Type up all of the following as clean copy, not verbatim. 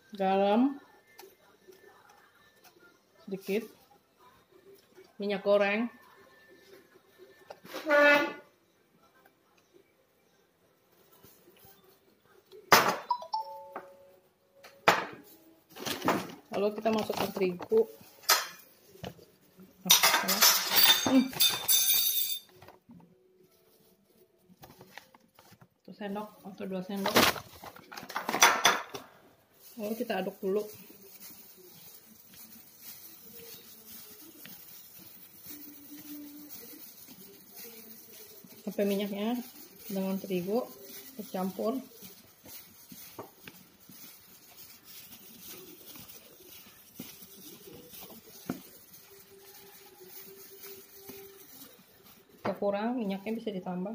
garam sedikit, minyak goreng, lalu kita masukkan terigu. 1 sendok atau 2 sendok. Lalu kita aduk dulu. Sampai minyaknya dengan terigu bercampur. Jika kurang minyaknya bisa ditambah.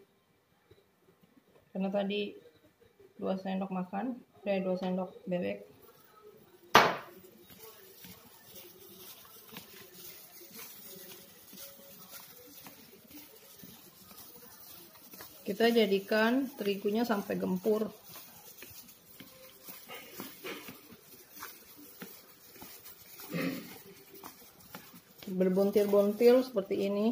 Karena tadi 2 sendok makan, 2 sendok bebek. Kita jadikan terigunya sampai gempur. Berbuntil-buntil seperti ini.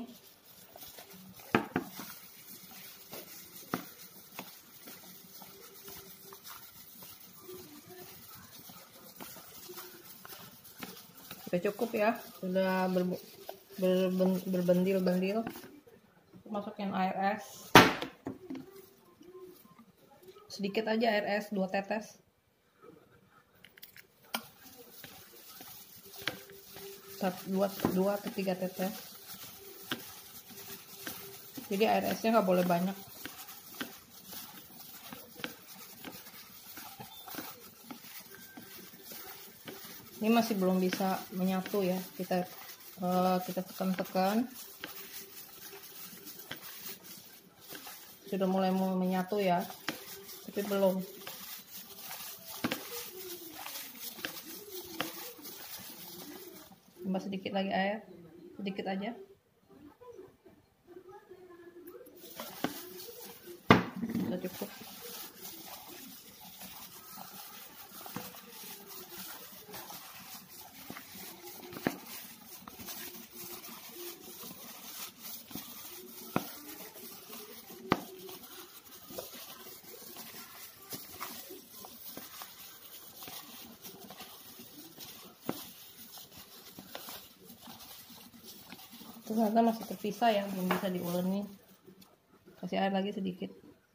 Sudah cukup ya, sudah berbendil-bendil. Masukin air es. Sedikit aja air es, 2 tetes. Dua ke 3 tetes. Jadi air esnya nggak boleh banyak. Ini masih belum bisa menyatu ya. Kita tekan-tekan. Sudah mulai mau menyatu ya. Tapi belum. Tambah sedikit lagi air, sedikit aja. Sudah cukup. Ternyata masih terpisah ya, belum bisa diuleni. Kasih air lagi sedikit.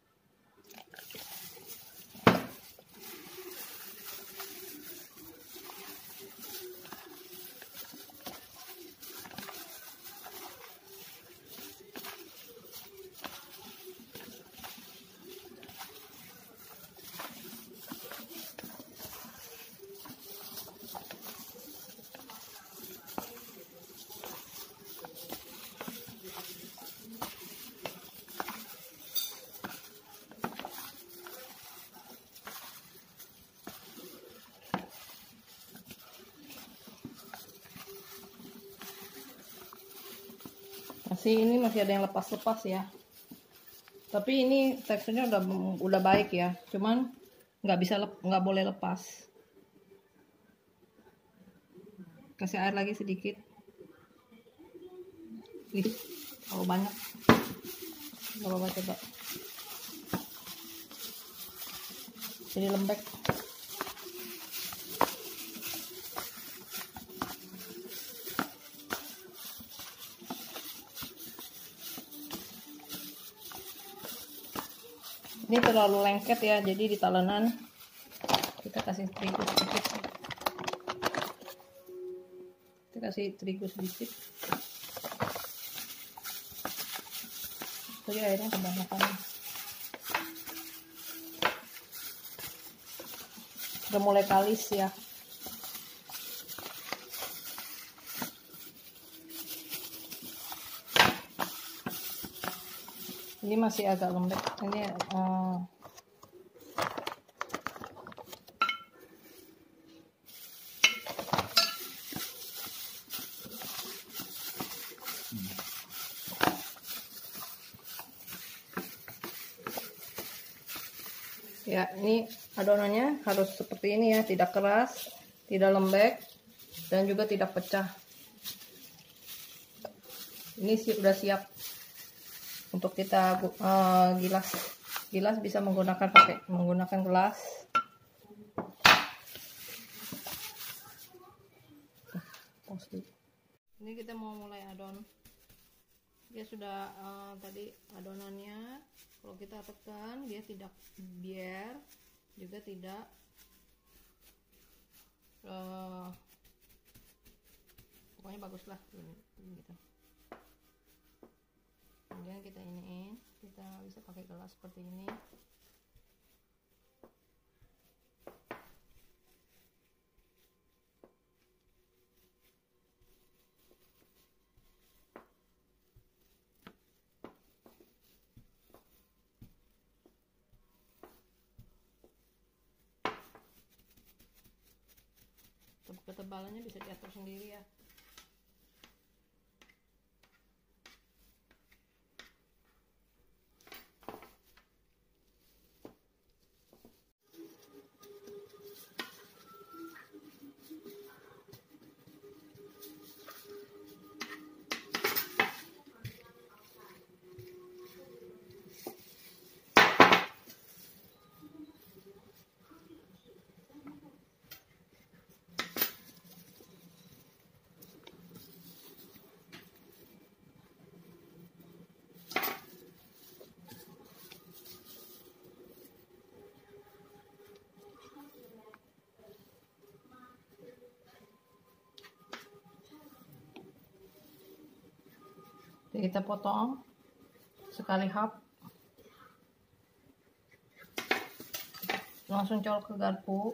Ini masih ada yang lepas-lepas ya, tapi ini teksturnya udah baik ya, cuman nggak boleh lepas. Kasih air lagi sedikit. Kalau banyak nggak apa-apa, coba jadi lembek. Ini terlalu lengket ya, jadi di talenan kita kasih terigu sedikit. Kita kasih terigu sedikit. Jadi airnya kebanyakan. Udah mulai kalis ya. Ini masih agak lembek. Ini Ya, ini adonannya harus seperti ini ya, tidak keras, tidak lembek, dan juga tidak pecah. Ini sudah siap untuk kita gilas. Gilas bisa menggunakan gelas. Ini kita mau mulai adon. Dia sudah tadi adonannya, kalau kita tekan dia tidak biar, juga tidak pokoknya bagus lah gitu. Kemudian kita iniin, kita bisa pakai gelas seperti ini. Ketebalannya bisa diatur sendiri ya. Jadi kita potong sekali hap, langsung colok ke garpu.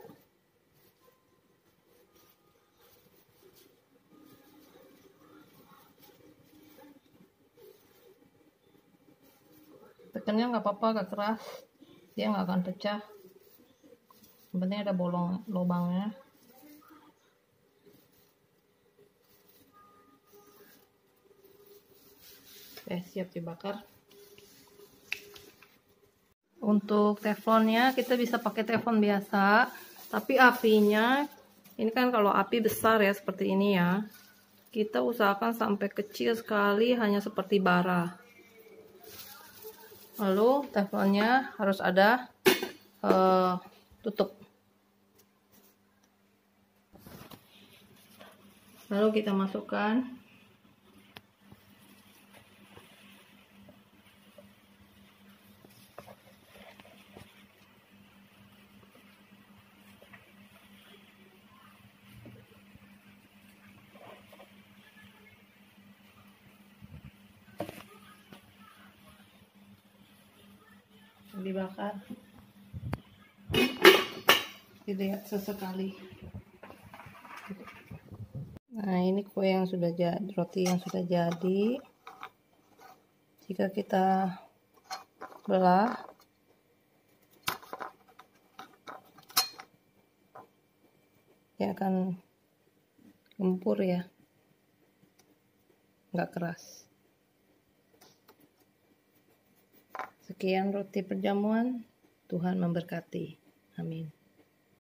Tekannya nggak apa-apa, agak keras, dia nggak akan pecah. Yang penting ada lubangnya. Oke, siap dibakar. Untuk teflonnya kita bisa pakai teflon biasa, tapi apinya ini kan kalau api besar ya seperti ini ya, kita usahakan sampai kecil sekali, hanya seperti bara. Lalu teflonnya harus ada tutup. Lalu kita masukkan dibakar, dilihat sesekali. Nah, ini kue yang sudah jadi, roti yang sudah jadi. Jika kita belah, dia akan gempur ya, nggak keras. Sekian roti perjamuan, Tuhan memberkati. Amin.